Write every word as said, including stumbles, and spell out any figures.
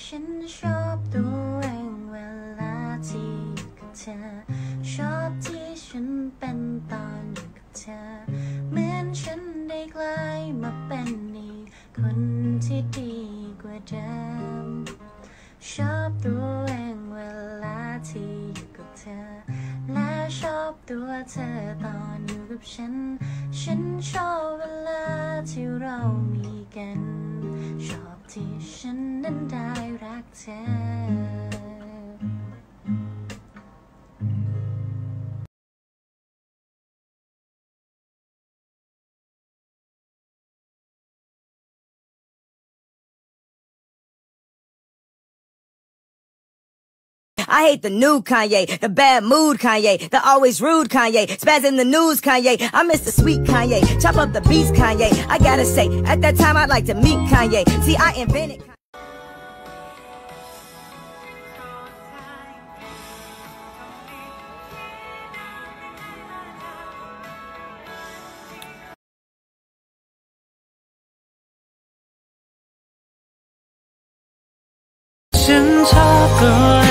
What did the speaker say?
ฉันชอบตัวเองเวลาที่อยู่กับเธอชอบที่ฉันเป็นตอนอยู่กับเธอเหมือนฉันได้กลายมาเป็นอีกคนที่ดีกว่าเดิมชอบตัวเองเวลาที่อยู่กับเธอและชอบตัวเธอตอนอยู่กับฉันฉันชอบเวลาที่เรามีกันชอบที่ฉันนั้นได้รักเธอ I hate the new Kanye, the bad mood Kanye, the always rude Kanye, spaz in the news Kanye. I miss the sweet Kanye, chop up the beats Kanye. I gotta say, at that time I'd like to meet Kanye. See, I invented. ฉันชอบตัว